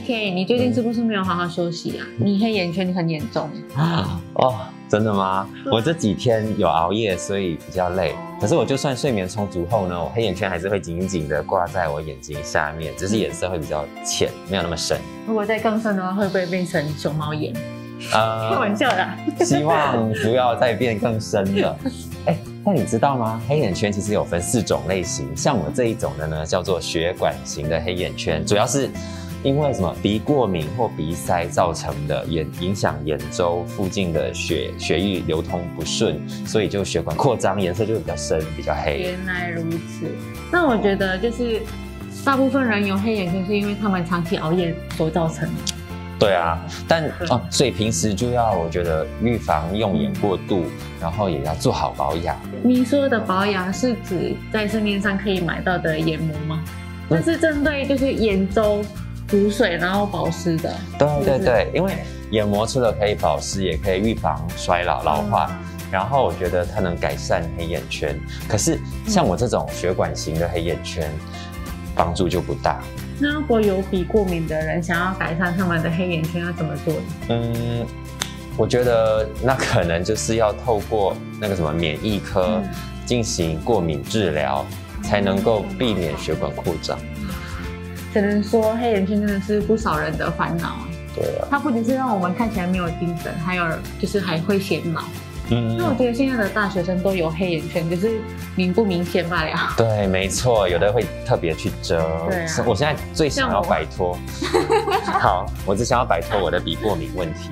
K， 你最近是不是没有好好休息啊？你黑眼圈很严重哦，真的吗？我这几天有熬夜，所以比较累。可是我就算睡眠充足后呢，我黑眼圈还是会紧紧的挂在我眼睛下面，只是颜色会比较浅，没有那么深。 如果再更深的话，会不会变成熊猫眼？开玩笑的。 希望不要再变更深了。但你知道吗？黑眼圈其实有分4种类型，像我这一种的呢，叫做血管型的黑眼圈，主要是因为什么鼻过敏或鼻塞造成的，影响眼周附近的血液流通不顺，所以就血管扩张，颜色就会比较深，比较黑。 原来如此。那我觉得就是大部分人有黑眼圈是因为他们长期熬夜所造成的。 对啊，但所以平时就要我觉得预防用眼过度，然后也要做好保养。 你说的保养是指在市面上可以买到的眼膜吗？那是针对就是眼周补水然后保湿的。 对，因为眼膜除了可以保湿，也可以预防衰老老化。然后我觉得它能改善黑眼圈，可是像我这种血管型的黑眼圈，帮助就不大。 那如果有鼻过敏的人想要改善他们的黑眼圈，要怎么做呢？ 我觉得那可能就是要透过那个什么免疫科进行过敏治疗，才能够避免血管扩张。 只能说黑眼圈真的是不少人的烦恼啊。 对啊， 它不仅是让我们看起来没有精神，还有就是还会显老。因为我觉得现在的大学生都有黑眼圈，只是不明显罢了。 对，没错，有的会特别去遮。 对啊， 我现在最想要摆脱。好，我只想要摆脱我的鼻过敏问题。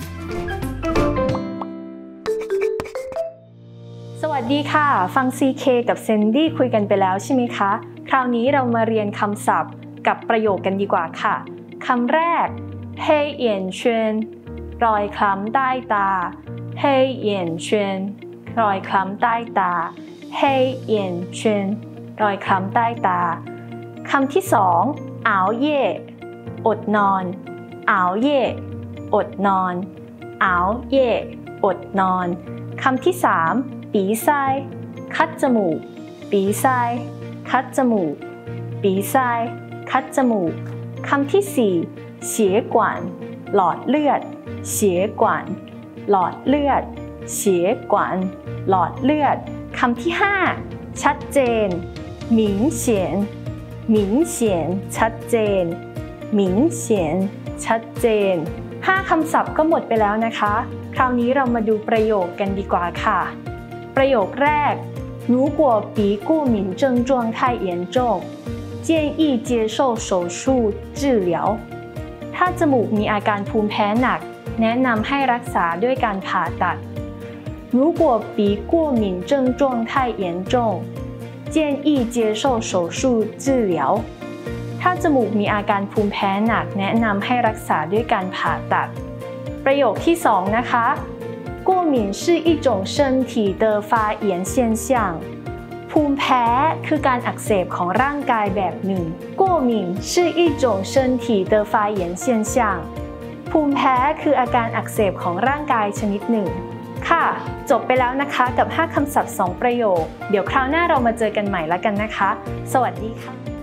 สวัสดีค่ะฟัง CK กับเซนดี้คุยกันไปแล้วใช่ไหมคะคราวนี้เรามาเรียนคำศัพท์กับประโยคกันดีกว่าค่ะคำแรก黑眼圈รอยคล้ำใต้ตา黑眼圈รอยคล้ำใต้ตา黑眼圈รอยคล้ำใต้ตาคำที่2熬夜อดนอน熬夜อดนอน熬夜อดนอนคำที่3ปีไส้คัดจมูกปีไส้คัดจมูกปีไส้คัดจมูกคำที่4เสียกวนหลอดเลือดเสียกวนหลอดเลือดเสียกวนหลอดเลือดคำที่5ชัดเจน明显明显ชัดเจน明显ชัดเจน5คำศัพท์ก็หมดไปแล้วนะคะคราวนี้เรามาดูประโยคกันดีกว่าค่ะประโยคแรก如果鼻过敏症状太严重建议接受手术治疗ถ้าจมูกมีอาการภูมิแพ้หนักแนะนำให้รักษาด้วยการผ่าตัด如果鼻过敏症状太严重建议接受手术治疗ถ้าจมูกมีอาการภูมิแพ้หนักแนะนำให้รักษาด้วยการผ่าตัดประโยคที่2นะคะ过敏是一种身体的发炎现象ภูมิแพ้คือการอักเสบของร่างกายแบบหนึ่ง过敏是一种身体的发炎现象ภูมิแพ้คืออาการอักเสบของร่างกายชนิดหนึ่งค่ะจบไปแล้วนะคะกับ5คำศัพท์2ประโยคเดี๋ยวคราวหน้าเรามาเจอกันใหม่แล้วกันนะคะสวัสดีค่ะ